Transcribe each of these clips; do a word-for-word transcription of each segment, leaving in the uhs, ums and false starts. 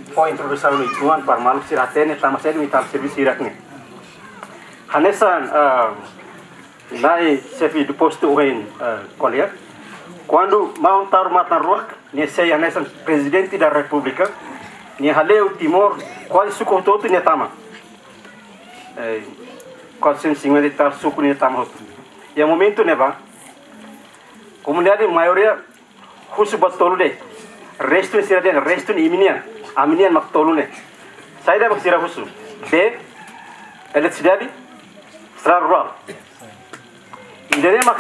foi introdução no ituan para malu siratene tama sede mital serviço irakne hanesan nai chefe do posto oen colega quando mau tar matan ruak ne sei hanesan presidente da república ne haleu timor quase suco todo ne tama eh quase cinquenta tal suco ne tama e a momento ne va comunidade maioria husu batolu de resto sira de resto ni iminian aminian mak tolune saya dah sira husu de eletricidade estrada rural idene mak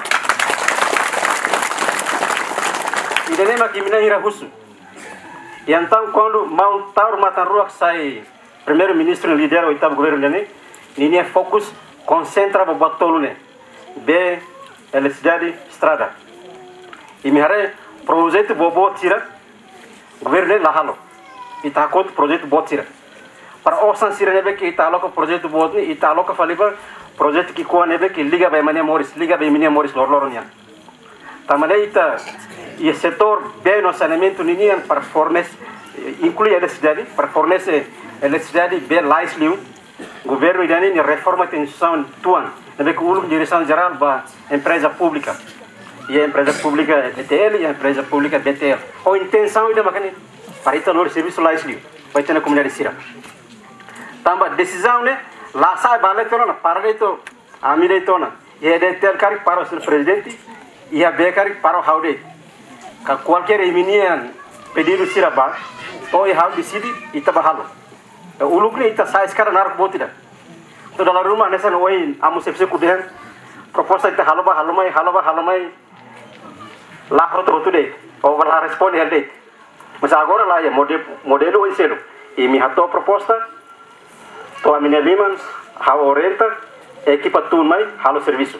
idene mak iminian ira husu e então quando montar matan ruak sai primeiro ministro líder o oitavo governo dele ni fokus concentra batolune de eletricidade estrada e me hare projeto bobo tira governo lahalo ita kot projeto bot tira para osan sira nebe que ita loka projeto bot ni ita loka faliba projeto que ko nebe que liga be mania moris liga be mania moris lor lor nian tamale ita e setor bem no saneamento nian para fornecer inclui a eletricidade para fornecer eletricidade bem lais liu governo idani ni reforma tensão tuan nebe que ulu direção geral ba empresa pública e a empresa pública B T L e a empresa pública B T L. A intenção é makani para isso no serviço lá isso vai ter na comunidade sira. Tamba decisão né lá sai bale tona para isso a mire tona e é de ter cari para o seu presidente e a B cari para o haude. Que qualquer eminian pedido sira ba ou e hau decide e tabahalo. O ulukni ita sai sekarang narak botida. To dalam rumah nessa no oi amu sepse kudihan proposta ita halo ba halo mai halo ba halo mai lá outro outro dei ou lá responde ele dei mas agora lá é modelo modelo ensino e me hatou proposta to a minha liman how orienta equipa tu mai halo serviço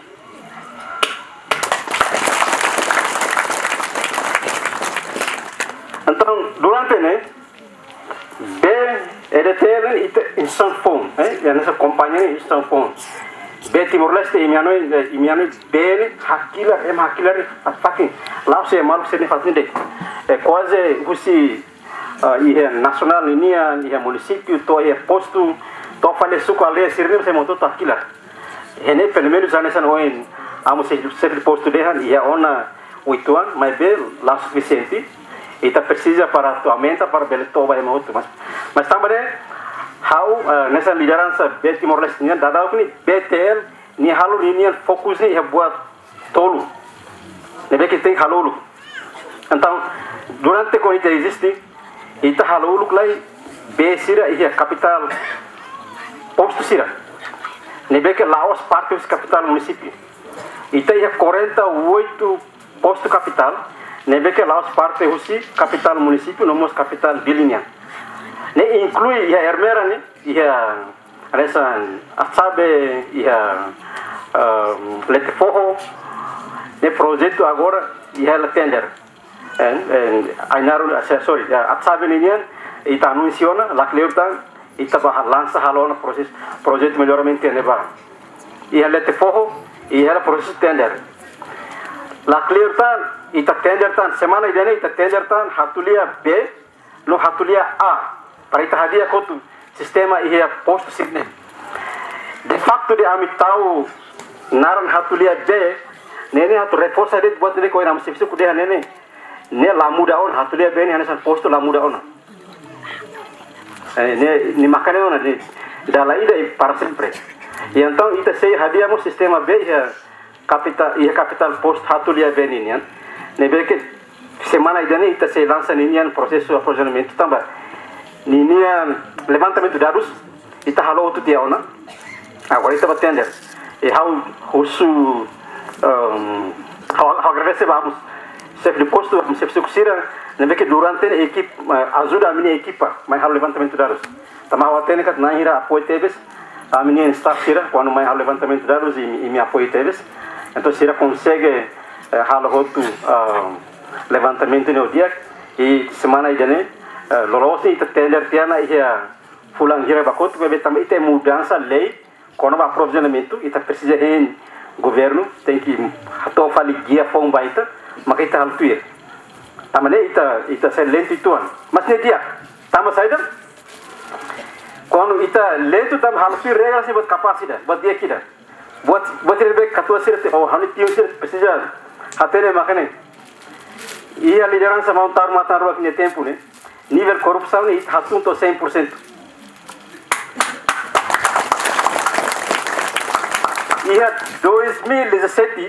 então durante né B E D T L ita instant phone eh e nessa companhia instant phone B Timor Leste imiano imiano B hakila em hakila ataque lá você mal você nem faz nem é quase você e nacional linha e município to é posto to fale suco ali sirve você montou to hakila ene pelo menos já nessa noite amo se sempre posto de han e a ona oito anos mas bem lá suficiente e tá precisa para aumenta para bele to vai muito mas mas também how uh, nessa liderança B Timor Leste ni dada ni B T L ni halo ni fokus ni buat tolu nebe que tem halo então durante quando isso existe ita halo lai B sira e capital posto sira nebe que Laos parte dos capital município ita é quarenta e oito posto capital nebe que Laos parte aussi capital município nomos capital bilinha ne inclui ya hermera ne ya resan asabe ya lete forro ne projeto agora ya la tender en en ainaru sorry asabe nian ita anunciona la cleurtan ita ba lança halona processo projeto melhoramento ne ba ya lete forro ya la processo tender la cleurtan ita tender tan semana idene ita tender tan hatulia B no hatulia A para ita hadia kotu sistema ia posto signe de facto de amitau naran hatulia B nene hatu reforça de buat de koira msifisi kudeha nene ne la muda on hatulia B ne hanesan posto la muda on ne ni makane on de dala ida para sempre e então ita sei hadia mo sistema B ia capital ia capital post hatulia B ninian ne beke semana idane ita sei lança ninian processo de aprovisionamento também ninian levantamento de dados ita halo outro dia ona agora ita batender e how husu um how how agradece vamos chefe de posto chefe de cozinha nebe que durante a equipe ajuda a minha equipa mais halo levantamento de dados tama watene kat na hira apoio teves a minha staff sira quando mais halo levantamento de dados e, e me apoio teves então sira consegue halo outro levantamento no dia e semana idane lolosi ita tender tiana ia fulang hira bakot bebe também ita mudança lei quando vai aprovisionamento ita precisa em governo tem que hato fali guia fom baita maka ita haltuir tamane ita ita se lento ituan mas ne dia Tama saja. Quando ita lento tam harus regra sih buat kapasitas, buat dia kita. Buat buat lebih ketua sih, oh hani tiung sih precisa. Hatene makanya. Iya liderança mau tar matar waktu tempo né. Nível corrupção ni assunto cem por cento. Iya dois mil e dezessete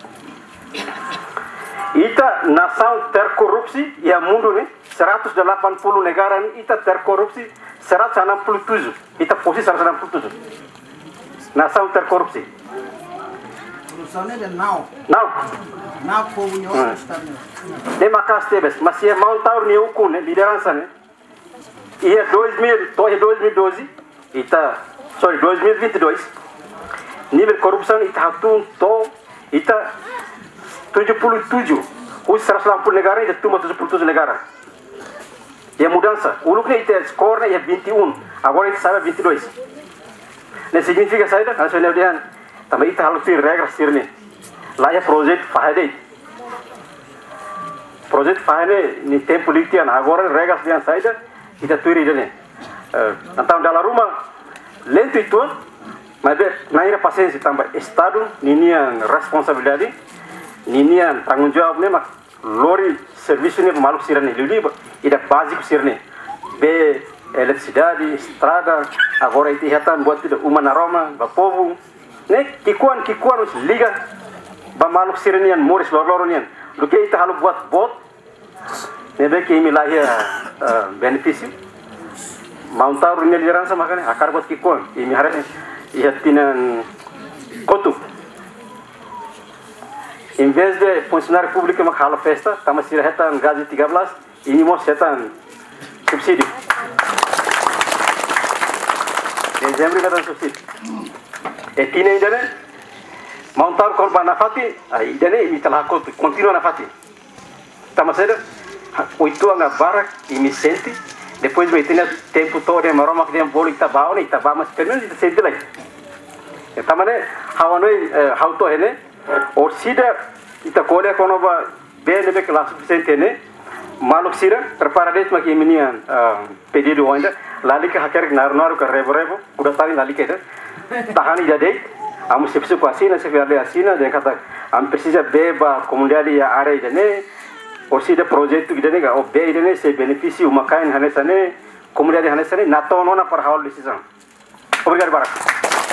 ita nação terkorupsi ya mundo né seratus delapan puluh negara ita terkorupsi seratus enam puluh tujuh ita posisi seratus enam puluh tujuh nação terkorupsi. Corrupsione del now. Now. Now povo nyo estado. De macas tebes, mas ia montar ni uku né liderança né. Ia dois mil, toh dois mil e doze ita sorry dois mil e vinte e dois nível corrupção ita hatun to ita tujuh puluh tujuh os seratus enam puluh negara ita tuma tujuh puluh tujuh negara. Ya mudança. Uluknya ita score ya vinte e um, agora ita sabe vinte e dois. Né significa saída, kalau saya lihat tambah ita harus regra sirne. Lá é projeto fahade. Projeto fahade ni tempo litian agora regras dia saída ita tuiri dene. Então dalam rumah lento itu, mas naira paciência tambah estado ninian responsabilidade, ninian tanggung jawab ne mak lori serviço ne maluk sirane lili ida básico sirne. Be eletricidade, estrada, agora itu hatan buat tidak uman aroma, ba povo. Ne kikuan kikuan us liga ba maluk siranian moris lor-loronian. Lu ke ita halu buat bot. Ne be ke milahia benefício. Montar uma liderança makanya akar buat kikuan. Ini hari ia tinan kotub. Em vez de funcionário público mak hala festa, tama sira hetan gaji tiga belas, ini mos hetan subsídio. Dezembro hetan subsídio. E tina indane montar korban nafati, ai indane ini telah kot continua nafati. Tama sira oito anga barak ini senti. Depois vai ter tempo todo em Roma que tem bolo e tabau e tabau mas pelo menos sente lá. Então mas hawanoi hauto hene or sida ita kole kono ba be lebe kelas suficiente ne maluk sira prepara det mak iminian pedido ainda lali ke haker nar nar ke revo revo udah tadi lali ke tahani jadi amu sepsu asina se verle asina de kata am precisa beba comunidade ya are dene or sida projeto gidane ga o be dene se benefício makain hanesane comunidade hanesane nato nona par haul decisão. Obrigado, Barak.